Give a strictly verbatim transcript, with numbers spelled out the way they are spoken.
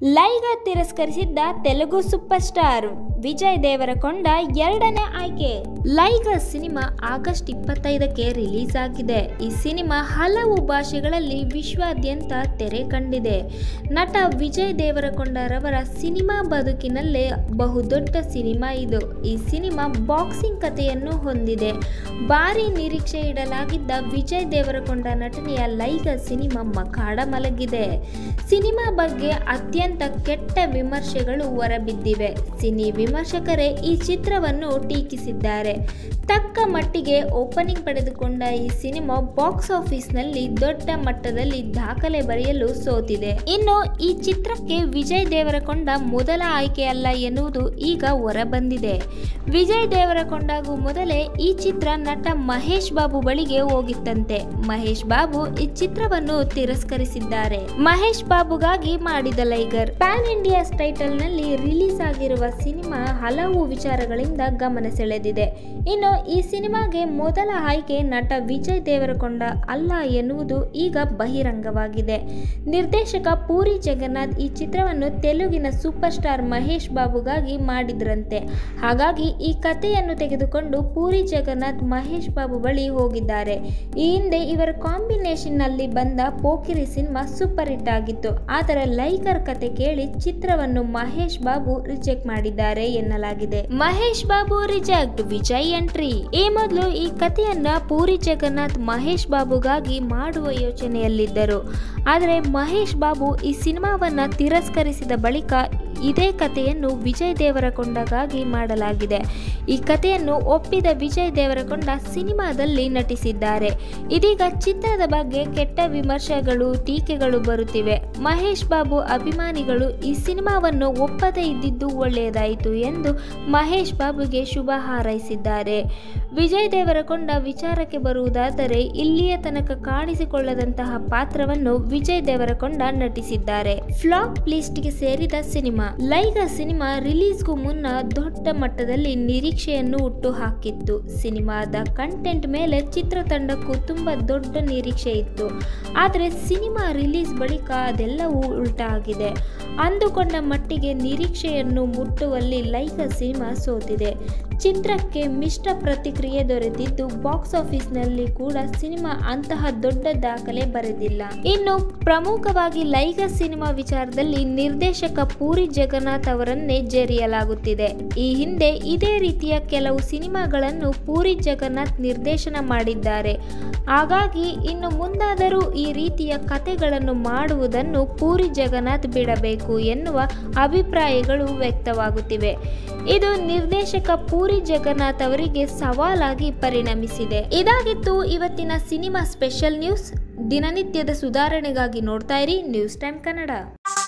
Liger ತಿರಸ್ಕರಿಸಿದ್ದ Telugu super star Vijay Deverakonda ಎರಡನೇ ಆಯ್ಕೆ. ಲೈಗರ್ ಸಿನಿಮಾ ಆಗಸ್ಟ್ ಇಪ್ಪತ್ತೈದಕ್ಕೆ ರಿಲೀಸ್ ಆಗಿದೆ. ಈ ಸಿನಿಮಾ ಹಲವು ಭಾಷೆಗಳಲ್ಲಿ ವಿಶ್ವಾದ್ಯಂತ ತೆರೆ ಕಂಡಿದೆ. ನಟ ವಿಜಯ್ ದೇವರಕೊಂಡರವರ ಸಿನಿಮಾ ಬದುಕಿನಲ್ಲೇ ಬಹುದೊಡ್ಡ ಸಿನಿಮಾ ಇದು. ಈ ಸಿನಿಮಾ ಬಾಕ್ಸಿಂಗ್ ಕಥೆಯನ್ನು ಹೊಂದಿದೆ. ಭಾರಿ ನಿರೀಕ್ಷೆ ಇಡಲಾಗಿದ್ದ ವಿಜಯ್ ದೇವರಕೊಂಡ ನಟನೆಯ ಲೈಗರ್ ಸಿನಿಮಾ ಮಖಾಡ ಮಲಗಿದೆ. ಸಿನಿಮಾ ಬಗ್ಗೆ ಅತ್ಯಂತ ಕೆಟ್ಟ ವಿಮರ್ಶೆಗಳು ಹೊರಬಿದ್ದಿವೆ. ಸಿನಿ ವಿಮರ್ಶಕರೇ ಈ ಚಿತ್ರವನ್ನು ಟೀಕಿಸಿದ್ದಾರೆ. ತಕ್ಕ ಮಟ್ಟಿಗೆ ಓಪನಿಂಗ್ ಪಡೆದುಕೊಂಡ ಈ ಸಿನಿಮಾ ಬಾಕ್ಸ್ ಆಫೀಸ್ನಲ್ಲಿ ದೊಡ್ಡ ಮಟ್ಟದಲ್ಲಿ ದಾಖಲೆ ಬರೆಯಲು ಸೋತಿದೆ. ಇನ್ನು ಈ ಚಿತ್ರಕ್ಕೆ ವಿಜಯ್ ದೇವರಕೊಂಡ ಮೊದಲ ಆಯ್ಕೆಯಲ್ಲ ಎನ್ನುವುದು ಈಗ ಹೊರಬಂದಿದೆ. ವಿಜಯ್ ದೇವರಕೊಂಡಗೂ ಮೊದಲೇ ಈ ಚಿತ್ರ ನಟ ಮಹೇಶ್ ಬಾಬು ಬಳಿಗೆ ಹೋಗಿತ್ತಂತೆ. ಮಹೇಶ್ ಬಾಬು ಈ ಚಿತ್ರವನ್ನು ತಿರಸ್ಕರಿಸಿದ್ದಾರೆ. ಮಹೇಶ್ ಬಾಬುಗಾಗಿ ಮಾಡಿದ ಲೈಗರ್ ಪ್ಯಾನ್ ಇಂಡಿಯಾ ಟೈಟಲ್ ನಲ್ಲಿ ರಿಲೀಸ್ ಆಗಿರುವ ಸಿನಿಮಾ ಹಲವು ವಿಚಾರಗಳಿಂದ ಗಮನ ಸೆಳೆದಿದೆ. ಇನ್ನು ಈ ಸಿನಿಮಾಗೆ ಮೊದಲ ಆಯ್ಕೆ ನಟ ವಿಜಯ್ ದೇವರಕೊಂಡ ಅಲ್ಲ ಎನ್ನುವುದು ಈಗ ಬಹಿರಂಗವಾಗಿದೆ. ನಿರ್ದೇಶಕ ಪೂರಿ ಜಗನ್ನಾಥ್ ಈ ಚಿತ್ರವನ್ನು ತೆಲುಗಿನ ಸೂಪರ್ ಸ್ಟಾರ್ ಮಹೇಶ್ ಬಾಬುಗಾಗಿ ಮಾಡಿದ್ರಂತೆ. ಹಾಗಾಗಿ ಈ ಕಥೆಯನ್ನು ತೆಗೆದುಕೊಂಡು ಪೂರಿ ಜಗನ್ನಾಥ್ ಮಹೇಶ್ ಬಾಬು ಬಳಿ ಹೋಗಿದ್ದಾರೆ. ಈ ಹಿಂದೆ ಇವರ ಕಾಂಬಿನೇಷನ್ ನಲ್ಲಿ ಬಂದ ಪೋಕಿರಿ ಸಿನಿಮಾ ಸೂಪರ್ ಹಿಟ್ ಆಗಿತ್ತು. ಆದರೆ ಲೈಗರ್ ಕತೆ ಕೇಳಿ ಚಿತ್ರವನ್ನು ಮಹೇಶ್ ಬಾಬು ರಿಜೆಕ್ಟ್ ಮಾಡಿದ್ದಾರೆ ಎನ್ನಲಾಗಿದೆ. Mahesh Babu reject, Vijay entry. ಈ ಮೊದಲು ಈ ಕಥೆಯನ್ನ ಪೂರಿ ಜಗನ್ನಾಥ್ ಮಹೇಶ್ ಬಾಬುಗಾಗಿ ಮಾಡುವ ಯೋಚನೆಯಲ್ಲಿದ್ದರು. ಆದರೆ ಮಹೇಶ್ ಬಾಬು ಈ ಸಿನಿಮಾವನ್ನ ತಿರಸ್ಕರಿಸಿದ ಬಳಿಕ ಇದೇ ಕಥೆಯನ್ನು ವಿಜಯ್ ದೇವರಕೊಂಡಗಾಗಿ ಮಾಡಲಾಗಿದೆ. ಈ ಕಥೆಯನ್ನು ಒಪ್ಪಿದ ವಿಜಯ್ ದೇವರಕೊಂಡ ಸಿನಿಮಾದಲ್ಲಿ ನಟಿಸಿದ್ದಾರೆ. ಇದೀಗ ಚಿತ್ರದ ಬಗ್ಗೆ ಕೆಟ್ಟ ವಿಮರ್ಶೆಗಳು, ಟೀಕೆಗಳು ಬರುತ್ತಿವೆ. ಮಹೇಶ್ ಬಾಬು ಅಭಿಮಾನಿಗಳು ಈ ಸಿನಿಮಾವನ್ನು ಒಪ್ಪದೇ ಇದ್ದಿದ್ದು ಒಳ್ಳೆಯದಾಯಿತು ಎಂದು ಮಹೇಶ್ ಬಾಬುಗೆ ಶುಭ ಹಾರೈಸಿದ್ದಾರೆ. ವಿಜಯ್ ದೇವರಕೊಂಡ ವಿಚಾರಕ್ಕೆ ಬರುವುದಾದರೆ ಇಲ್ಲಿಯ ತನಕ ಕಾಣಿಸಿಕೊಳ್ಳದಂತಹ ಪಾತ್ರವನ್ನು ವಿಜಯ್ ದೇವರಕೊಂಡ ನಟಿಸಿದ್ದಾರೆ. ಫ್ಲಾಪ್ ಲಿಸ್ಟ್ಗೆ ಸೇರಿದ ಸಿನಿಮಾ ಲೈಗರ್ ಸಿನಿಮಾ ರಿಲೀಸ್ಗೂ ಮುನ್ನ ದೊಡ್ಡ ಮಟ್ಟದಲ್ಲಿ ನಿರೀಕ್ಷೆಯನ್ನು ಹುಟ್ಟು ಹಾಕಿತ್ತು. ಸಿನಿಮಾದ ಕಂಟೆಂಟ್ ಮೇಲೆ ಚಿತ್ರತಂಡಕ್ಕೂ ತುಂಬಾ ದೊಡ್ಡ ನಿರೀಕ್ಷೆ ಇತ್ತು. ಆದರೆ ಸಿನಿಮಾ ರಿಲೀಸ್ ಬಳಿಕ ಅದೆಲ್ಲವೂ ಉಲ್ಟಾ ಆಗಿದೆ. ಅಂದುಕೊಂಡ ಮಟ್ಟಿಗೆ ನಿರೀಕ್ಷೆಯನ್ನು ಮುಟ್ಟುವಲ್ಲಿ ಲೈಗರ್ ಸಿನಿಮಾ ಸೋತಿದೆ. ಚಿತ್ರಕ್ಕೆ ಮಿಶ್ರ ಪ್ರತಿಕ್ರಿಯೆ ದೊರೆತಿದ್ದು ಬಾಕ್ಸ್ ಆಫೀಸ್ನಲ್ಲಿ ಕೂಡ ಸಿನಿಮಾ ಅಂತಹ ದೊಡ್ಡ ದಾಖಲೆ ಬರೆದಿಲ್ಲ. ಇನ್ನು ಪ್ರಮುಖವಾಗಿ ಲೈಗರ್ ಸಿನಿಮಾ ವಿಚಾರದಲ್ಲಿ ನಿರ್ದೇಶಕ ಪೂರಿ ಜಗನ್ನಾಥ್ ಅವರನ್ನೇ ಜೆರೆಯಲಾಗುತ್ತಿದೆ. ಈ ಹಿಂದೆ ಇದೇ ರೀತಿಯ ಕೆಲವು ಸಿನಿಮಾಗಳನ್ನು ಪೂರಿ ಜಗನ್ನಾಥ್ ನಿರ್ದೇಶನ ಮಾಡಿದ್ದಾರೆ. ಹಾಗಾಗಿ ಇನ್ನು ಮುಂದಾದರೂ ಈ ರೀತಿಯ ಕಥೆಗಳನ್ನು ಮಾಡುವುದನ್ನು ಪೂರಿ ಜಗನ್ನಾಥ್ ಬಿಡಬೇಕು ಎನ್ನುವ ಅಭಿಪ್ರಾಯಗಳು ವ್ಯಕ್ತವಾಗುತ್ತಿವೆ. ಇದು ನಿರ್ದೇಶಕ ಪೂರಿ ಜಗನ್ನಾಥ್ ಅವರಿಗೆ ಸವಾಲಾಗಿ ಪರಿಣಮಿಸಿದೆ. ಇದಾಗಿತ್ತು ಇವತ್ತಿನ ಸಿನಿಮಾ ಸ್ಪೆಷಲ್ ನ್ಯೂಸ್. ದಿನನಿತ್ಯದ ಸುಧಾರಣೆಗಾಗಿ ನೋಡ್ತಾ ಇರಿ ನ್ಯೂಸ್ ಟೈಮ್ ಕನ್ನಡ.